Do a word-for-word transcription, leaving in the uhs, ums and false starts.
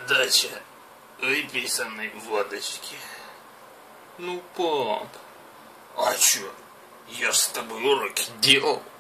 Дача. Выпей со мной водочки. Ну, пап. А чё? Я ж с тобой уроки делал.